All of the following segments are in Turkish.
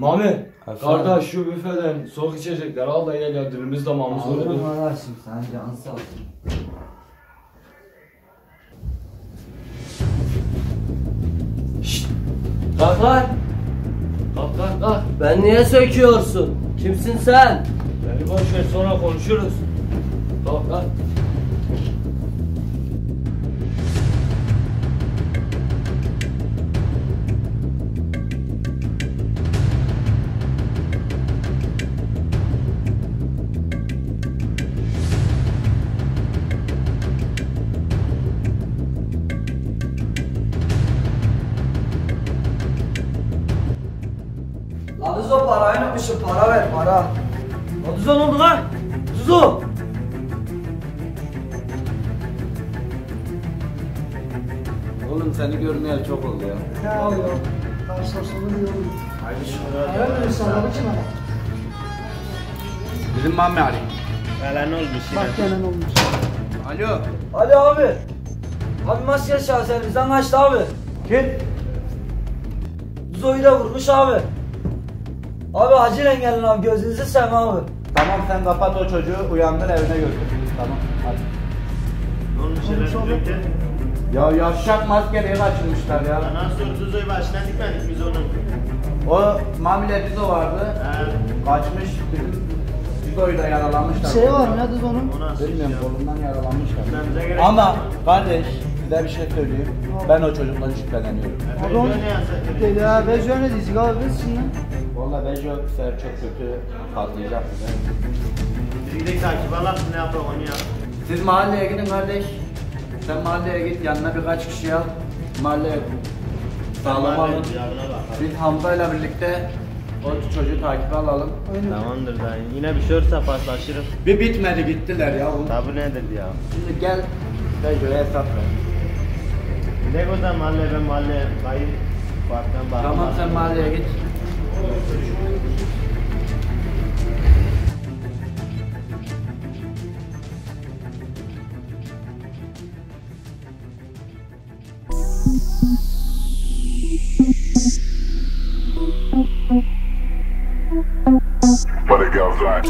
Mami, Efendim? kardeş şu büfeden soğuk içecekler al da gel dilimiz damağımız Alırım kurudu. kardeşim, sen canı sağ olsun. Şşt! Kalk lan! Kalk kalk kalk! Ben niye söküyorsun? Kimsin sen? Beni boş ver sonra konuşuruz. Kalk kalk! Lan Duzo parayı unutmuşum, para ver para. Lan Duzo ne oldu lan? Duzo! Oğlum seni görmeyeli çok oldu ya. Ya Allah. Karşılaşmalı bir yolu. Haydi Hayırdır insanları kim ara? Bizim Mami Ali. Bak gelen olmuş. Alo. Ali abi. Abi maske şahsen bizden kaçtı abi. Kim? Duzo'yu da vurmuş abi. Abi acilen gelin abi, gözünüzü seveyim abi. Tamam sen kapat o çocuğu uyandır evine götür. Tamam hadi. Ya yavşak maskeleri kaçırmışlar ya. Nasıl Duzo'yu başına dikmedik biz onun. O Mami'le Dizo vardı. Kaçmış. Dizo'yu da yaralamışlar. Bir şey var mı ya Duzo'nun? Bilmiyorum kolundan yaralanmışlar. Bize gerek Ama yok. kardeş size bir şey söyleyeyim. Ben o çocuktan şüpheleniyorum. Abi onu deli ya. Bejo ne diyecek abi biz şimdi? Valla Bejo sefer çok kötü patlayacak bize. Biz gidelim takip alalım ne yapalım onu ya. Siz mahalleye gidin kardeş. Sen mahalleye git, yanına birkaç kişi al. Mahalleye sağlam alın. Biz Hamza'yla birlikte o çocuğu takibe alalım. Tamamdır da yine bir şey olursa paslaşırız. Bir bitmedi gittiler ya. Tabi nedir ya. Şimdi gel Bejo'ya hesap ver. Gidelim o zaman mahalle ben mahalle kayıp. Parktan bakalım. Tamam sen mahalleye git. But it goes like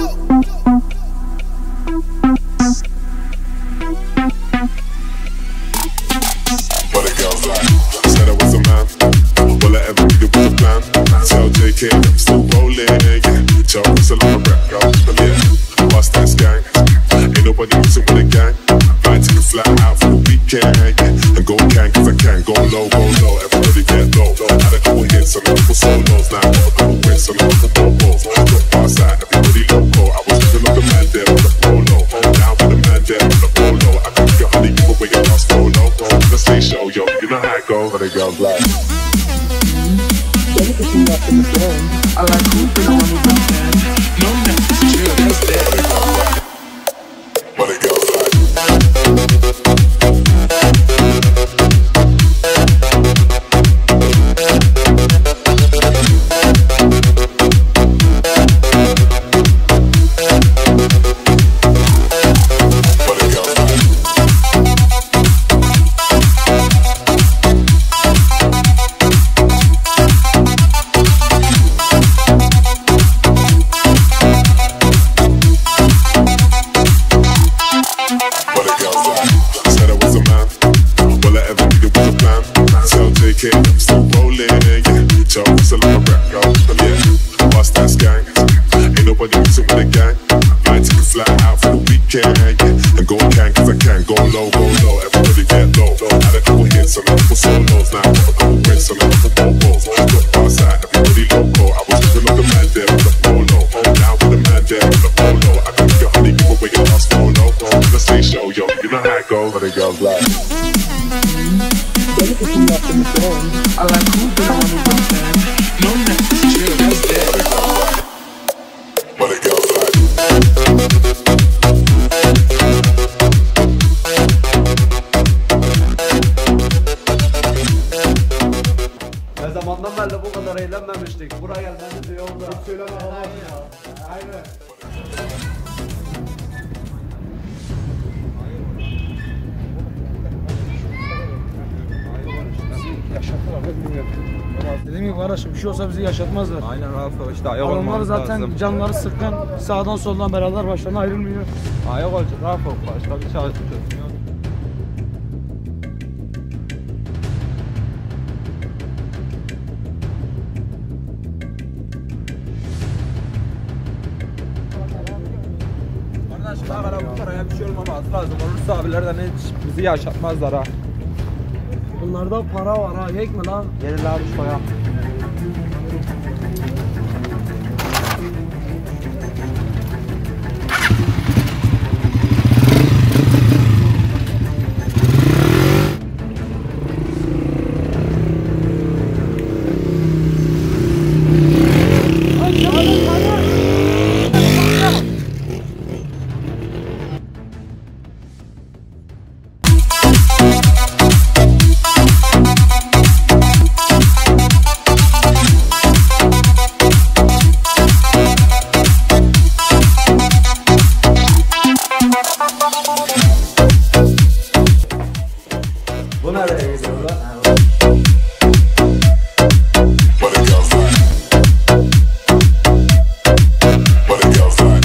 But it goes like Said I was a man. All I ever needed was a plan. Tell JK I'm still rolling, yeah. Joe whistle on my rap, girl. Yeah, bust that gang. Ain't nobody messing with a gang. Might take a fly out for the weekend, yeah. And go cause I can. Go low, everybody get low. Had a couple hits and a couple solos. Now I have a couple wins and a couple bobos. Got past that, everybody loco. I was living on the man there on the polo. Down with the man there on the polo. I can get honey, give away your last polo. Let's say show, yo, you know how it goes. But it goes like I like hooping on the weekend. No Memphis chill, that's that. But it goes like Said I was a man. All I ever needed was a plan. Tell JK I'm still rolling, yeah. Joe whistle on my rap, girl. Yeah, bust that gang. Ain't nobody messing with a gang. Might take a fly out for the weekend, yeah. And go cause I can. Go low, everybody get low. Had a couple hits and a couple solos. Now I have a couple wins and a couple bobos. Got past that, everybody loco. I was living on the man there on the polo. Down with the man there on the polo. I can get honey, give away your last polo. Let's say show, yo, you know how it goes. But it goes like I like hooping on the weekend. No Memphis chill, that's that. But it goes like Ne zamandan beri bu kadar eğlenmemiştik. Buraya gelmeniz iyi oldu. Hiç söyleme olmaz ya. Aynen. Yaşattılar ben bilmiyorum. Ama dediğim gibi kardeşim bir şey olsa bizi yaşatmazlar. Aynen Rafa işte ayak Adamlar olmamız zaten lazım. canları sıkkın sağdan soldan beraber başlarına ayrılmıyor. Ayak olacak Rafa başka bir çare tutuyorsun. Kardeş daha bu paraya bir şey olmaması lazım. Olursa abilerden hiç bizi yaşatmazlar ha. Bunlarda para var ha, yek mi lan? Gelin abi soya. Bu nereye gidiyor lan? What a girl's like. What a girl's like.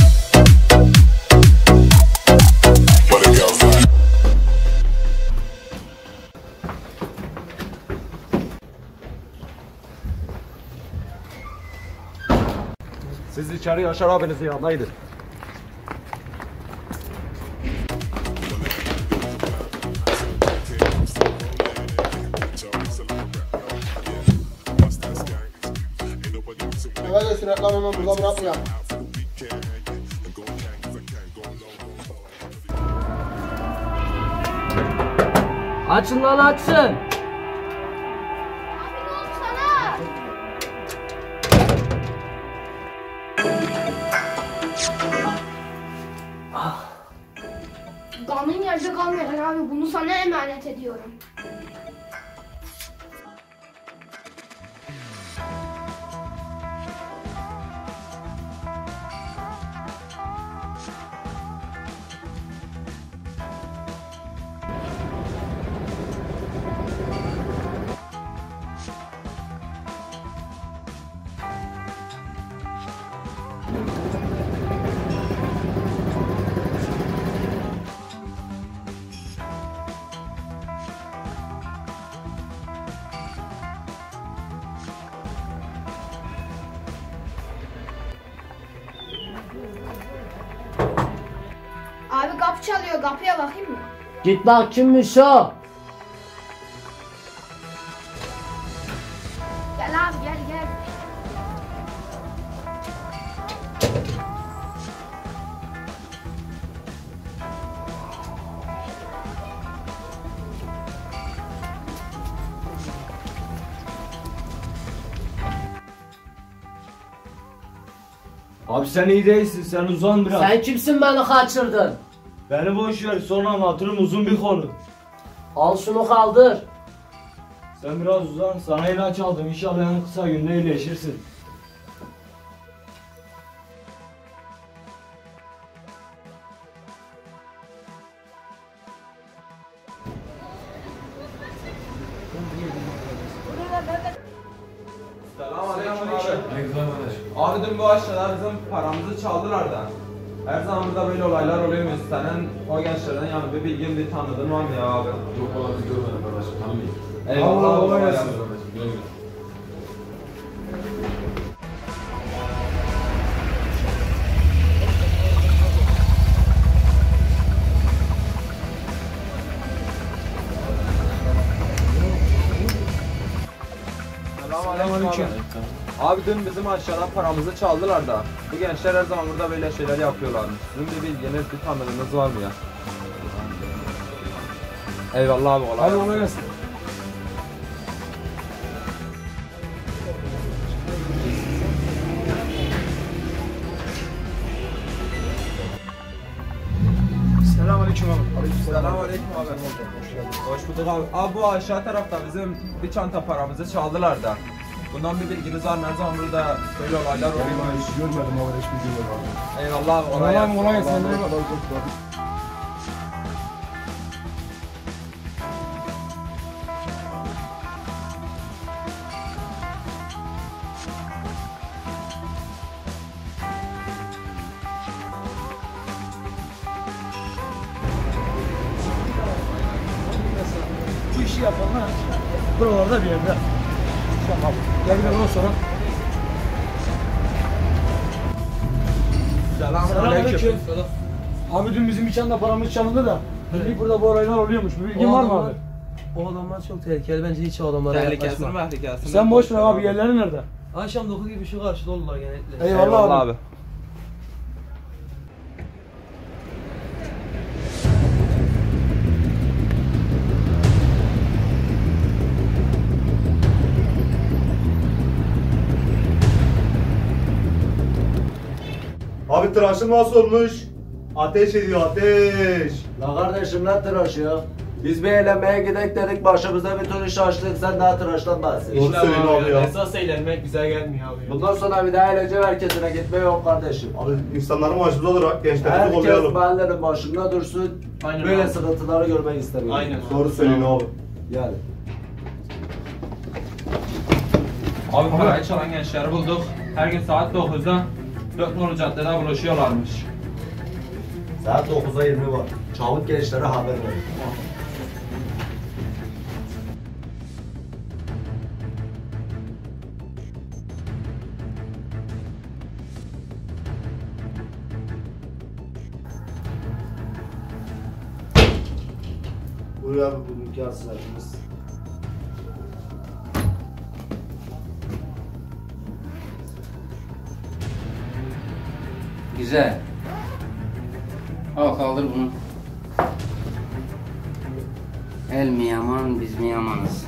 What a girl's like. Siz içeri Yaşar abinizin yanına gidin. Neredesin? Reklam hemen burada bırakmıyor. Açın lan açın. Kanın yerde kalmayacak abi. Bunu sana emanet ediyorum. Abi kapı çalıyor. Kapıya bakayım mı? Git bak kimmiş o? Gel abi gel gel. Abi sen iyi değilsin, sen uzan biraz. Sen kimsin beni kaçırdın? Beni boş ver, sonra anlatırım, uzun bir konu. Al şunu kaldır. Sen biraz uzan, sana ilaç aldım, İnşallah en kısa günde iyileşirsin. Abi dün bu aşağıda bizim paramızı çaldılar da. Her zaman burada böyle olaylar oluyor mu? Senin o gençlerden yani bir bilgin bir tanıdığın var mı ya abi? Yok ola biz görmedik kardeşim, tanımayın. Eyvallah kolay gelsin. Selamünaleyküm abi. Abi dün bizim aşağıdan paramızı çaldılar da. Bu gençler her zaman burada böyle şeyler yapıyorlarmış. Sizin bir bilginiz, bir tanıdığınız var mı ya? Eyvallah abi kolay gelsin. Kolay gelsin. Selamünaleyküm abi. Selamünaleyküm abi. Hoş bulduk abi. Abi bu aşağı tarafta bizim bir çanta paramızı çaldılar da. Bundan bir bilginiz var mı? Her zaman burada böyle olaylar oluyor. Görmedim abi, hiç bilgim yok abi. Eyvallah abi kolay gelsin. Kolay gelsin. işi yapalım ha. Buralarda bir yerde. Tamam. Gel bir ondan sonra. Selamünaleyküm. Abi dün bizim içinde paramız çalındı da. Bildik burada bu olaylar oluyormuş. Bir bilgin var mı abi? O adamlar çok tehlikeli. Bence hiç o adamlara yaklaşma. Tehlikesini. Sen boş ver abi, yerleri nerede? Akşam 9 gibi şu karşıda oldular genellikle. Eyvallah abi. Abi tıraşın nasıl olmuş? Ateş ediyor ateş. La kardeşim ne tıraşı ya? Biz bir eğlenmeye gidek dedik, başımıza bir ton iş açtık, sen daha tıraştan bahsediyorsun. Doğru söylüyorsun abi ya. Esas eğlenmek bize gelmiyor abi. Bundan sonra bir daha eğlence merkezine gitme yok kardeşim. Abi insanların başımıza olarak gençlerimizi Herkes kollayalım. mahallenin başında dursun, Aynen böyle abi. sıkıntıları görmek istemiyorum. Aynen. Doğru söylüyorsun abi. Yani. Abi parayı çalan gençleri bulduk. Her gün saat 9'da 4 nolu caddede buluşuyorlarmış. Saat 9'a 20 var. Çabuk gençlere haber ver. Buraya bir bugünkü hasılatımız. Güzel. Al kaldır bunu. El mi yaman, biz mi yamanız?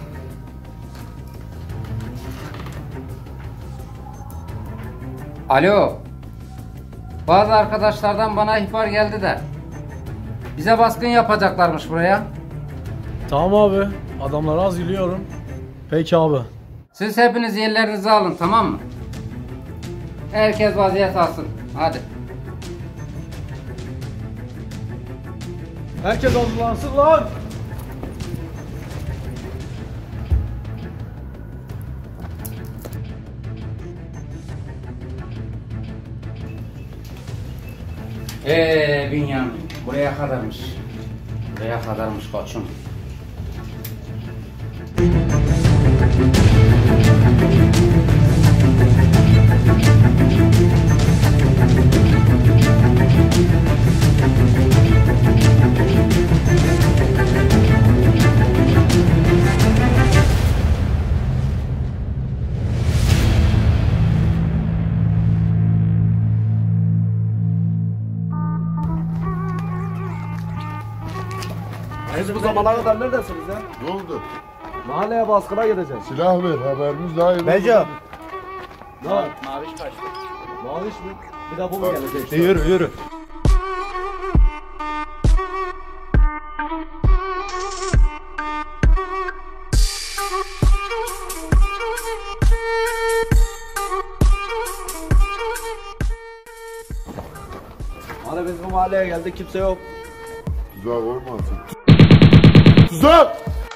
Alo. Bazı arkadaşlardan bana ihbar geldi de bize baskın yapacaklarmış buraya. Tamam abi. Adamları az biliyorum. Peki abi. Siz hepiniz yerlerinizi alın, tamam mı? Herkes vaziyet alsın. Hadi. Herkes hazırlansın lan. Bünyamin, buraya kadarmış. Buraya kadarmış koçum. Siz bu zamana kadar neredesiniz ya? Ne oldu? Mahalleye baskına gideceğiz. Silah ver, haberimiz daha iyi. Beca. Ne var? Maviş kaçtı. Maviş mi? Bir de bu mu gelecek? Yürü yürü. Hani biz bu mahalleye geldik, kimse yok. Tuzak olmasın. Tuzak!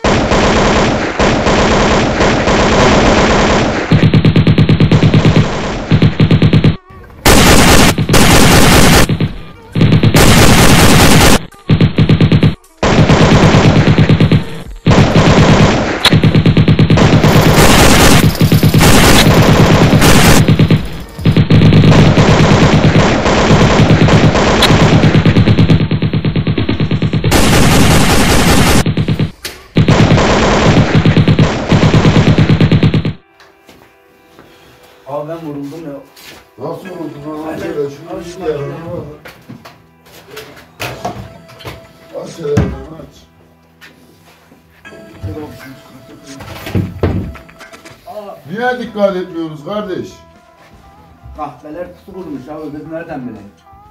Abi ben vuruldum ya. Nasıl oldu lan? Şöyle şunu işte ya. Aç televizyonu aç. Niye dikkat etmiyoruz kardeş? Kahveler kutu kurmuş abi, biz nereden bilelim?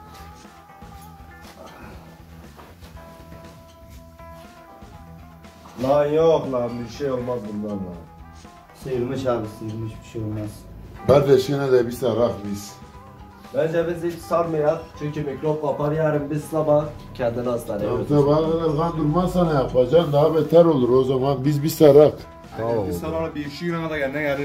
Lan yok lan, bir şey olmaz bundan lan. Sıyırmış abi, sıyırmış, bir şey olmaz. Kardeş yine de bir sarak biz. Bence biz hiç sarmayalım çünkü mikrop kapar, yarın biz sabah kendini hastaneye Ya götürürüz. sabaha kadar kan durmazsa ne yapacaksın? Daha beter olur o zaman. Biz bir sarak. Tamam. Bir sarara bir işi yine de kendine gelir.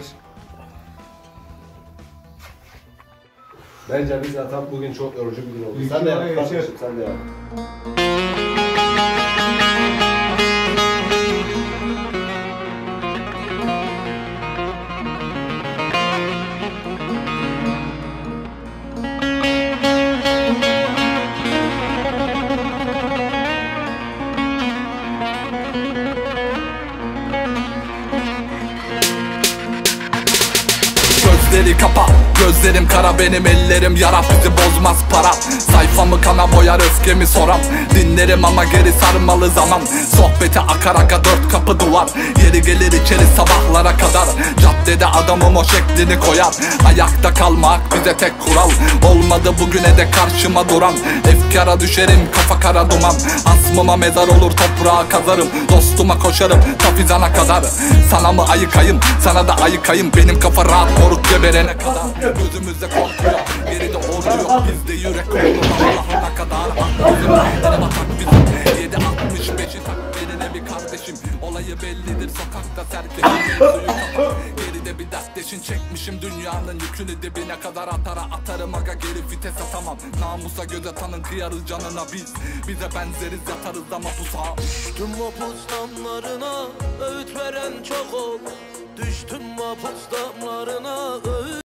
Bence biz zaten bugün çok yorucu bir gün oldu. İlk Sen de yap güne kardeşim, geçer. sen de yap. Defterleri kapa, gözlerim kara, benim ellerim yara, bizi bozmaz para. Sayfamı kana boyar, öfkemi soram, dinlerim ama geri sarmalı zaman. Sohbete akar aga, 4 kapı duvar, yeri gelir içeri sabahlara kadar. Caddede adamım o şeklini koyar, ayakta kalmak bize tek kural. Olmadı bugüne de karşıma duran, efkara düşerim kafa kara duman. Asmıma mezar olur toprağa kazarım, dostuma koşarım tafizana kadar. Sana mı ayıkayım, sana da ayıkayım, benim kafa rahat moruk geberene kadar. Gözümüzde korku yok, geride ordu yok, bizde yürek oldu Allah'ına kadar. Bizim meydanı batak bizim, 7.65'i tak beline bir kardeşim. Olayı bellidir sokakta serkeşim, mevzuyu kapat. Geride bir dertleşin çekmişim, dünyanın yükünü dibine kadar atara atarım aga, geri vites atamam. Namusa göze tanın, kıyarız canına biz, bize benzeriz yatarız ama pusa. Düştüm vapuz damlarına, öğüt veren çok ol. Düştüm vapuz damlarına, öğüt